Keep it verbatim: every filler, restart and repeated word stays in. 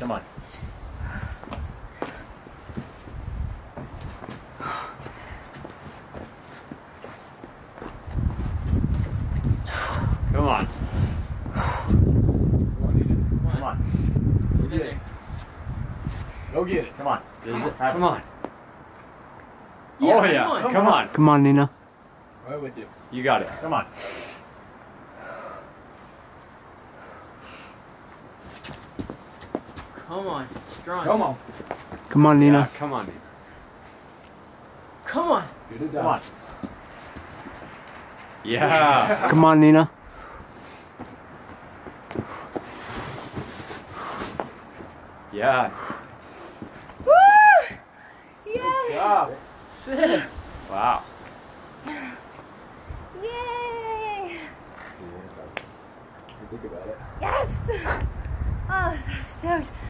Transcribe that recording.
Come on. Come on. Come on. Go get it. Go get it. Come on. Does it have, come on. Yeah, oh yeah. Come on. Come on. Come on, Nina. Right with you. You got it. Come on. Come on. Strong. Come on. Come on, Nina. Yeah, come on, Nina. Come on. Get it done. Come on. Yeah. Come on, Nina. Yeah. Woo! Yeah. Good job. Sick. Wow. Yay! Think about it. Yes! Oh, so stoked.